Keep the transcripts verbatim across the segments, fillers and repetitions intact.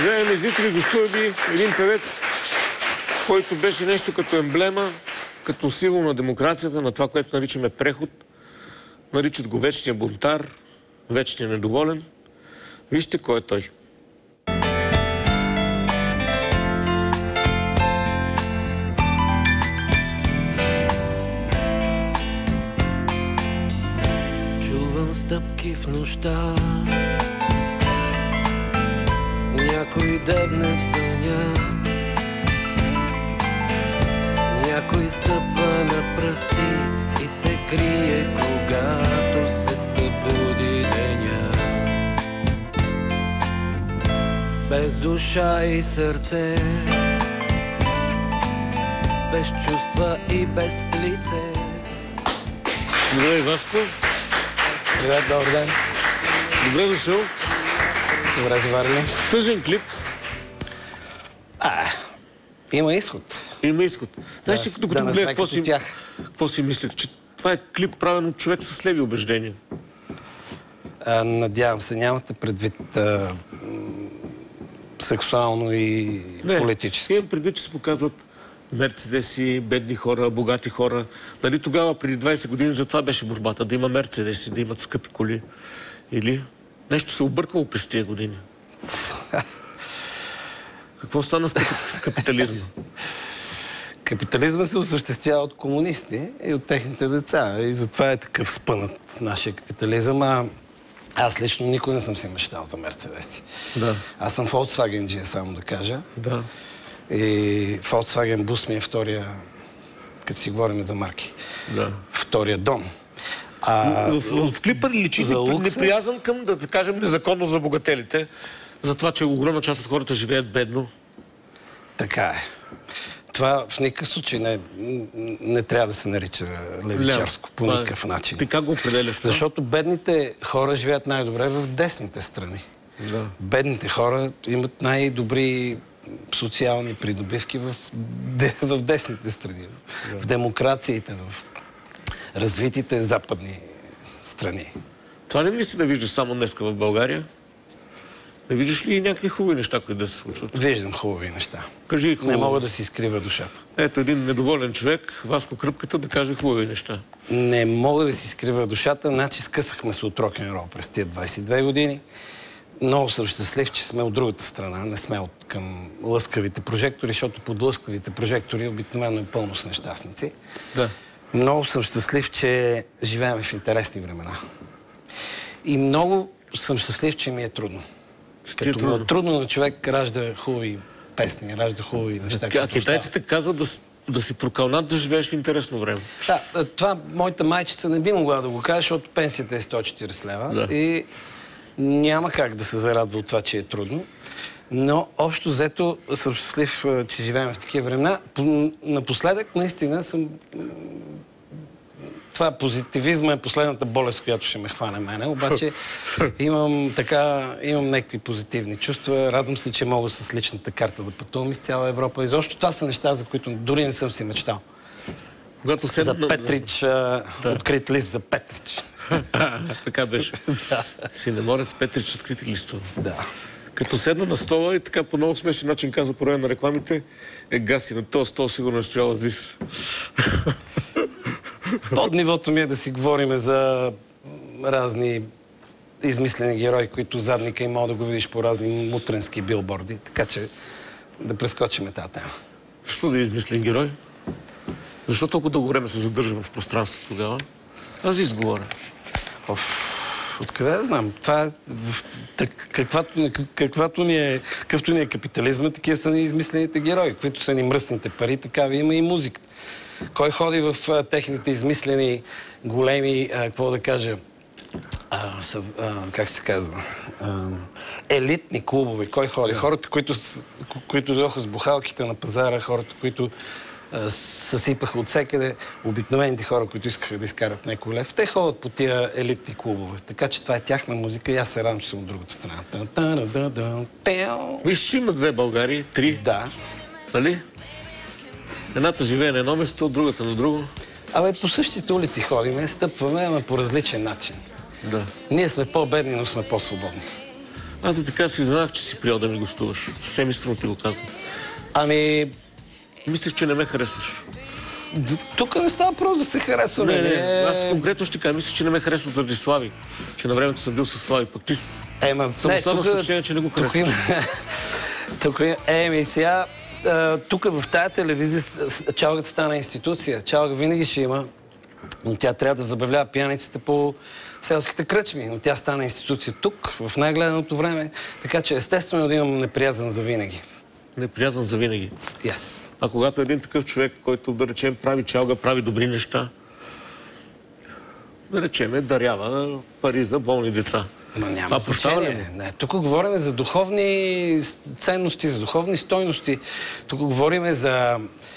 Уважаеми зрители, гостува ви един певец, който беше нещо като емблема, като символ на демокрацията, на това, което наричаме преход. Наричат го вечния бунтар, вечния недоволен. Вижте кой е той. Чувам стъпки в нощта, някой дебне в съня, някой стъпва на пръсти и се крие, когато се събуди деня. Без душа и сърце, без чувства и без лице. Здравей, Васко. Привет, добър ден. Добре дошъл. Добре заварили. Тъжен клип. А, има изход. Има изход. Знаеш ли, докато да гледах, какво си, какво си мислех? Че това е клип правен от човек с леви убеждения. А, надявам се, нямате предвид а, сексуално и Не, политически. имам предвид, че се показват мерцедеси, бедни хора, богати хора. Нали тогава, преди двайсет години, за това беше борбата. Да има мерцедеси, да имат скъпи коли. Или нещо се объркало през тия години. Какво стана с капитализма? Капитализма се осъществява от комунисти и от техните деца. И затова е такъв спънат нашия капитализъм. А аз лично никой не съм си мечтал за мерцедеси. Да. Аз съм Volkswagen-джия, само да кажа. Да. И Volkswagen Bus ми е втория, като си говорим за марки, Да. втория дом. А, в, в, в клипа личи неприязан към, да кажем, незаконно забогателите, за това, че огромна част от хората живеят бедно. Така е. Това в никакъв случай не, не трябва да се нарича левичарско по никакъв начин. Ти как го определяш? Защото бедните хора живеят най-добре в десните страни. Да. Бедните хора имат най-добри социални придобивки в, в десните страни. Да. В демокрациите, в развитите западни страни. Това не мисли да виждаш само днеска в България? Не виждаш ли и някакви хубави неща, които да се случват? Виждам хубави неща. Кажи хубави. Не мога да си скрива душата. Ето един недоволен човек, Васко Кръпката, да каже хубави неща. Не мога да си скрива душата, значи скъсахме се от рок-н-рол през тия двайсет и две години. Много съм щастлив, че сме от другата страна, не сме от към лъскавите прожектори, защото под лъскавите прожектори обикновено е пълно с нещастници. Да. Много съм щастлив, че живеем в интересни времена. И много съм щастлив, че ми е трудно. Като е трудно. Му е трудно на човек ражда хубави песни, ражда хубави неща. А китайците казват да, да си прокълнат да живееш в интересно време. Да, това моята майчица не би могла да го каже, защото пенсията е сто и четирийсет лева. Да. И няма как да се зарадва от това, че е трудно. Но общо взето съм щастлив, че живеем в такива времена. Напоследък наистина съм... Това позитивизма е последната болест, която ще ме хване мене. Обаче имам така, имам някакви позитивни чувства. Радвам се, че мога с личната карта да пътувам из цяла Европа. Изобщо това са неща, за които дори не съм си мечтал. Когато се... За Петрич, да. Открит лист за Петрич. Така беше. Да. Синеморец Петрич, открити листове. Да. Като седна на стола и така по много смешен начин каза по време на рекламите, е гаси на този стол, сигурно е стояла ЗИС. Под нивото ми е да си говорим за разни измислени герои, които задника и мога да го видиш по разни мутренски билборди, така че да прескочим тази тема. Що да е измислен герой? Защо толкова дълго време се задържа в пространството тогава? Аз изговоря. Откъде да знам? Това е... Каквато, каквато ни е, какъвто ни е капитализма, такива са ни измислените герои. Каквито са ни мръсните пари, такава има и музиката. Кой ходи в а, техните измислени големи, а, какво да кажа, а, са, а, как се казва, а, елитни клубове? Кой ходи? Хората, които, които дойдоха с бухалките на пазара, хората, които а, съсипаха от всекъде, обикновените хора, които искаха да изкарат някой лев, те ходят по тия елитни клубове. Така че това е тяхна музика и аз се радвам, че съм от другата страна. Виж, че има две Българии, три. Да. Нали? Едната живее на едно место, другата на друго. Абе, по същите улици ходиме, стъпваме, ама по различен начин. Да. Ние сме по-бедни, но сме по-свободни. Аз за така си знах, че си приел да ми гостуваш. Съвсем искрено ти го казвам. Ами... Мислех, че не ме харесваш. Тук не става просто да се харесваме. Не, не, аз конкретно ще кажа, мисля, че не ме харесват заради Слави. Че на времето съм бил с Слави, пък ти Ема, съм останал тук, впечатление, че не го харесваш. Тук, еми, сега, тук в тая телевизия чалгата стана институция. Чалга винаги ще има, но тя трябва да забавлява пияниците по селските кръчми. Но тя стана институция тук, в най-гледаното време. Така че естествено да имам неприязан за винаги. Неприязан за винаги. Yes. А когато един такъв човек, който, да речем, прави чалга, прави добри неща, да речем, дарява пари за болни деца. Но няма значение. Не, тук говорим за духовни ценности, за духовни стойности. Тук говорим за,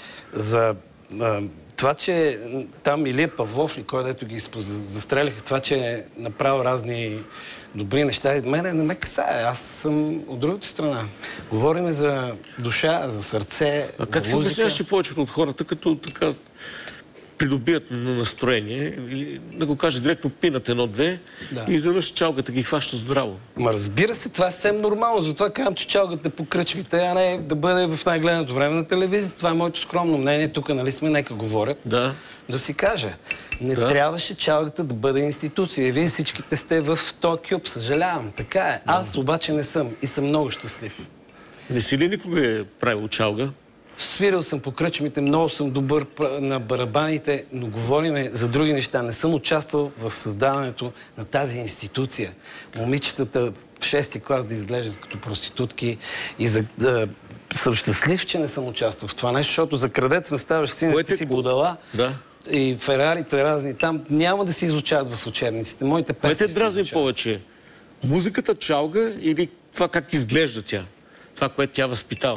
за а, това, че там Илия Павлов ли, кой дето ги застреляха, това, че е направил разни добри неща. Мене не ме касае. Аз съм от другата страна. Говорим за душа, за сърце, а как се обясняваш, че повечето от хората, като така придобият на настроение, или да го кажа директно, пинат едно-две да. И изведнъж чалгата ги хваща здраво. Ма разбира се, това е съвсем нормално. Затова казвам, че чалгата по кръчмите, а не да бъде в най-гледаното време на телевизията. Това е моето скромно мнение. Тук, нали сме, нека говорят. Да. Да си кажа. Не да. Трябваше чалгата да бъде институция. Вие всичките сте в този кюб. Съжалявам. Така е. Да. Аз обаче не съм и съм много щастлив. Не си ли никога е правил чалга? Свирил съм по кръчмите, много съм добър на барабаните, но говориме за други неща. Не съм участвал в създаването на тази институция. Момичетата в шести клас да изглеждат като проститутки и за, да, съм щастлив, че не съм участвал в това нещо, защото за крадец не ставаш сината си будала. Да. И Ферарите разни там няма да се изучават в учебниците. Моите песни се изучават. Кое те дразни повече? Музиката чалга или това как изглежда тя? Това, което тя възпитава?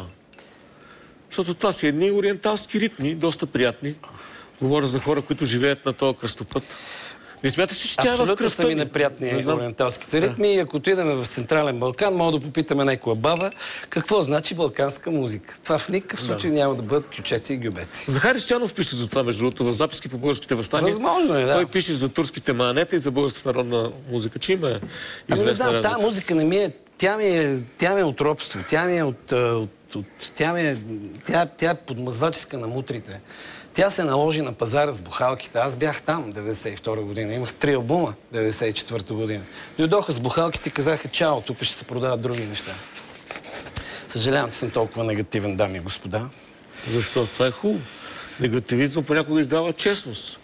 Защото това са едни ориенталски ритми, доста приятни. Говоря за хора, които живеят на този кръстопът. Не смяташ, че тя е в кръвта? Абсолютно са ми неприятни не ориенталските ритми. Да. И ако отидем в Централен Балкан, мога да попитаме някоя баба какво значи балканска музика. Това в никакъв случай да. Няма да бъдат кючеци и гюбеци. Захари Стоянов пише за това, между другото, в записки по българските въстания. Възможно е, да. Той пише за турските маанета и за българската народна музика. Че има известна ами, да, тази музика не ми е... Тя ми е, тя ми е от робство, тя ми е от... от От, тя, ми е, тя, тя е подмазваческа на мутрите. Тя се наложи на пазара с бухалките. Аз бях там деветдесет и втора година. Имах три албума деветдесет и четвърта година. Дойдоха с бухалките и казаха, чао, тук ще се продават други неща. Съжалявам, че съм толкова негативен, дами и господа. Защо? Това е хубаво. Негативизъм понякога издава честност.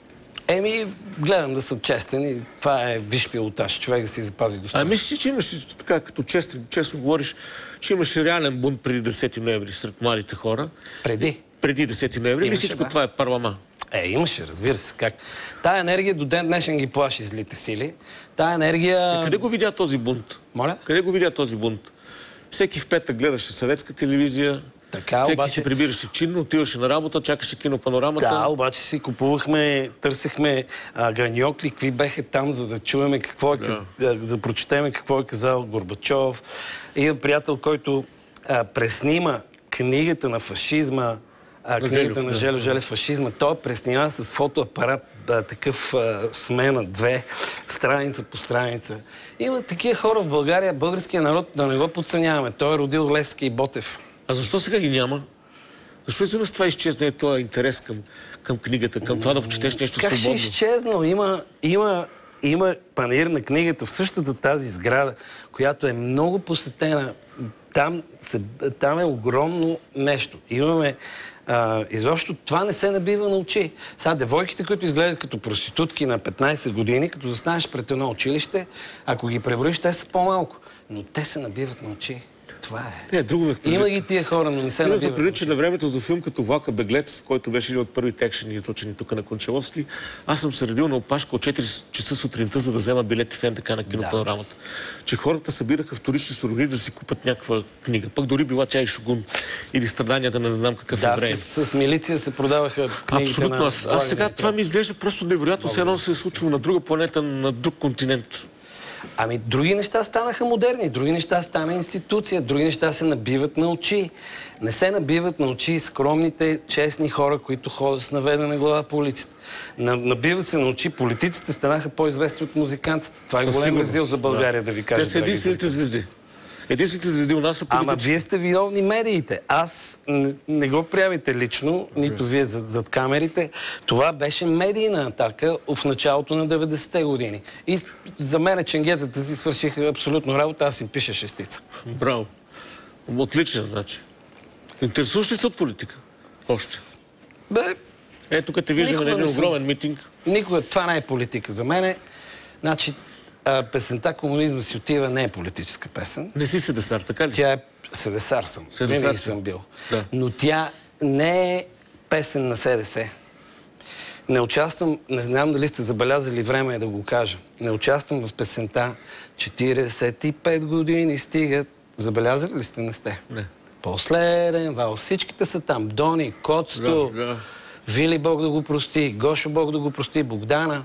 Еми, гледам да съм честен и това е виш пилотаж. Човек да си запази достойно. А мислиш, че имаш, така като честно, честно говориш, че имаше реален бунт преди десети ноември сред младите хора? Преди? Преди десети ноември или всичко да. Това е парлама? Е, имаше, разбира се. Как? Тая енергия до ден днешен ги плаши злите сили. Тая енергия... Е, къде го видя този бунт? Моля? Къде го видя този бунт? Всеки в петък гледаше съветска телевизия. Така, всеки обаче... се прибираше чинно, отиваше на работа, чакаше кинопанорамата. Да, обаче си купувахме, търсехме а, ганьокли, какви беха там, за да чуеме какво е, да. Да, да прочетеме какво е казал Горбачов. И приятел, който а, преснима книгата на фашизма, а, книгата Желев, на Желев, Желев фашизма, той преснима с фотоапарат, да, такъв а, смена, две, страница по страница. Има такива хора в България, българския народ, да не го подценяваме. Той е родил Левски и Ботев. А защо сега ги няма? Защо изведнъж това изчезне този интерес към, към книгата, към това да почетеш нещо как свободно? Как ще изчезнал? Има, има, има панаир на книгата в същата тази сграда, която е много посетена. Там, се, там е огромно нещо. Имаме... А, изобщо това не се набива на очи. Сега девойките, които изглеждат като проститутки на петнайсет години, като застанеш пред едно училище, ако ги преброиш, те са по-малко. Но те се набиват на очи. Това е. Не, друго има ги тия хора, но не се набиват. Преди, че на времето за филм като Влака беглец, който беше един от първите екшени, излъчени тук на Кончаловски, аз съм се редил на опашка от четири часа сутринта, за да взема билети в НДК на кинопанорамата. Да. Че хората събираха вторични суровини да си купат някаква книга. Пък дори била тя и Шогун или Страданията на не знам какъв да, еврей. С, с милиция се продаваха книгите. Абсолютно. На... Аз, аз сега това ми изглежда просто невероятно, все едно се е случило на друга планета, на друг континент. Ами, други неща станаха модерни, други неща стана институция, други неща се набиват на очи. Не се набиват на очи скромните, честни хора, които ходят с наведена глава по улиците. Набиват се на очи политиците, станаха по-известни от музикантите. Това е голем резил за България, да, да ви кажа. Те са единствените звезди. Единствените звезди у нас са политици. Ама вие сте виновни медиите. Аз не, не го приемите лично, нито вие зад, зад камерите. Това беше медийна атака в началото на деветдесетте години. И за мен ченгетата си свършиха абсолютно работа, аз им пиша шестица. Браво. Отлично, значи. Интересуваш ли се от политика? Още. Бе, ето, като те виждаме на един огромен митинг. Никога това не е политика за мене. Значи, а, песента "Комунизма си отива" не е политическа песен. Не си седесар, така ли? Тя е... Седесар съм. Седесар Винаги съм бил. Да. Но тя не е песен на СДС. Не участвам, не знам дали сте забелязали, време е да го кажа. Не участвам в песента четиридесет и пет години стигат. Забелязали ли сте? Не сте. Не. Последен вал. Всичките са там. Дони, Коцто, да, да. Вили, Бог да го прости, Гошо, Бог да го прости, Богдана.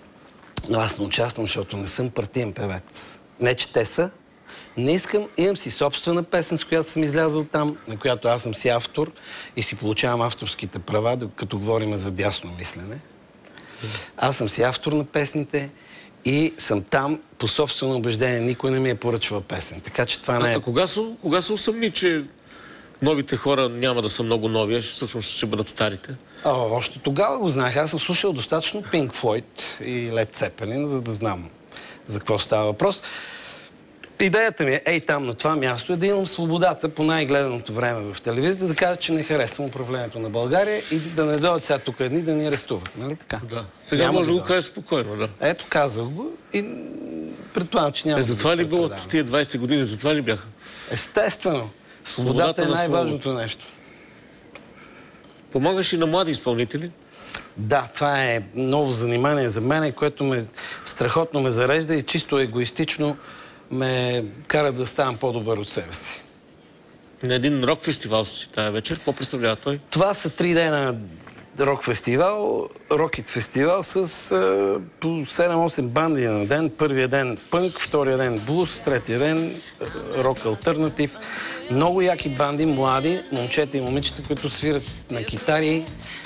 Но аз не участвам, защото не съм партиен певец. Не, че те са. Не искам, имам си собствена песен, с която съм излязъл там, на която аз съм си автор и си получавам авторските права, като говорим за дясно мислене. Аз съм си автор на песните и съм там по собствено убеждение. Никой не ми е поръчвал песен. Така че това не е... А, а кога, са, кога са усъмни, че новите хора няма да са много нови, а всъщност ще бъдат старите? А, още тогава го знаех. Аз съм слушал достатъчно Pink Floyd и Led Zeppelin, за да знам за какво става въпрос. Идеята ми е, ей там на това място, е да имам свободата по най-гледаното време в телевизията, да кажа, че не харесвам управлението на България и да не дойдат сега тук едни да ни арестуват. Нали така? Да. Сега няма може да да го кажеш спокойно, да. Ето, казах го и предполагам, че няма Е, да затова ли било предавам. тия двайсет години, затова ли бяха? Естествено. Свободата, Свободата е на най-важното нещо. Помагаш и на млади изпълнители? Да, това е ново занимание за мен, което ме страхотно ме зарежда и чисто егоистично ме кара да ставам по-добър от себе си. На един рок фестивал си тая вечер. Какво представлява той? Това са три дена рок фестивал, рокет фестивал с а, по седем-осем банди на ден. Първия ден пънк, втория ден блуз, третия ден рок алтернатив. Много яки банди, млади, момчета и момичета, които свират на китари,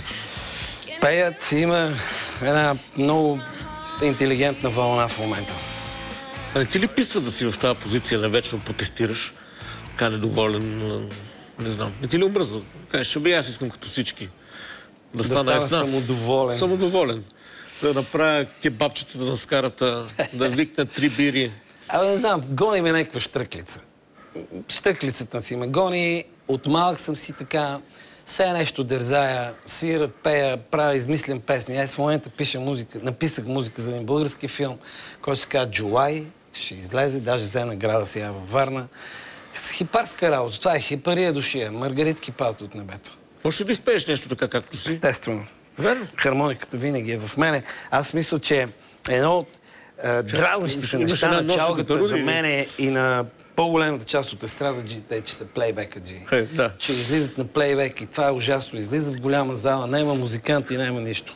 пеят. Има една много интелигентна вълна в момента. А не ти ли писва да си в тази позиция на вечно протестираш? Така недоволен, не знам. Не ти ли омръзва? Кажеш, бе, аз искам като всички. Да, Да стана стана еснаф. самодоволен. Самодоволен. Да направя кебабчетата на скарата, да викна три бири. Абе, не знам, гони ме някаква щръклица. Щръклицата си ме гони, от малък съм си така, все нещо дързая, свира, пея, правя, измислям песни. Аз в момента пиша музика, написах музика за един български филм, който се казва "Джулай", ще излезе, даже взе награда сега във Варна. С хипарска работа, това е хипария душия, маргаритки падат от небето. Може ли да изпееш нещо така, както си? Естествено. Верно. Хармониката винаги е в мене. Аз мисля, че едно от е, дразнещите имаш неща една на нощна чалгата катарули, за или? мен и на по-голямата част от естрададжите е, че са плейбекаджи. Е, да. Че излизат на плейбек и това е ужасно. Излизат в голяма зала, няма музиканти, няма нищо.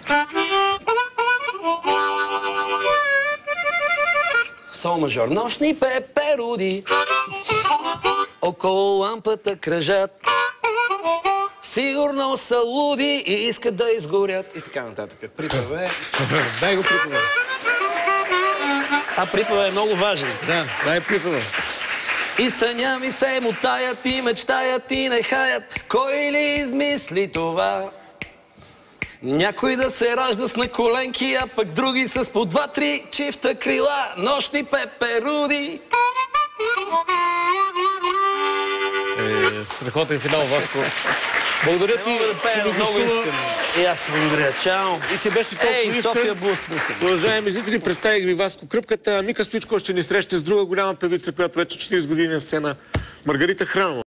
Сол мажор. Нощни пеперуди около лампата кръжат. Сигурно са луди и искат да изгорят. И така нататък. Припев е... Дай го припева. А припев е много важен. Да, дай припева. И съня ми се мутаят, и мечтаят, и не хаят. Кой ли измисли това? Някой да се ражда с на коленки, а пък други с по два-три чифта крила. Нощни пеперуди. Е, страхотен финал, Васко. Благодаря ти, че Пея ми много гостува. искам. И аз благодаря. Чао. И че беше толкова Ей, искрен. София Блуз. Уважаеми зрители, представих ви Васко Кръпката. Мика Стоичкова ще ни среща с друга голяма певица, която вече четирийсет години на сцена. Маргарита Храмова.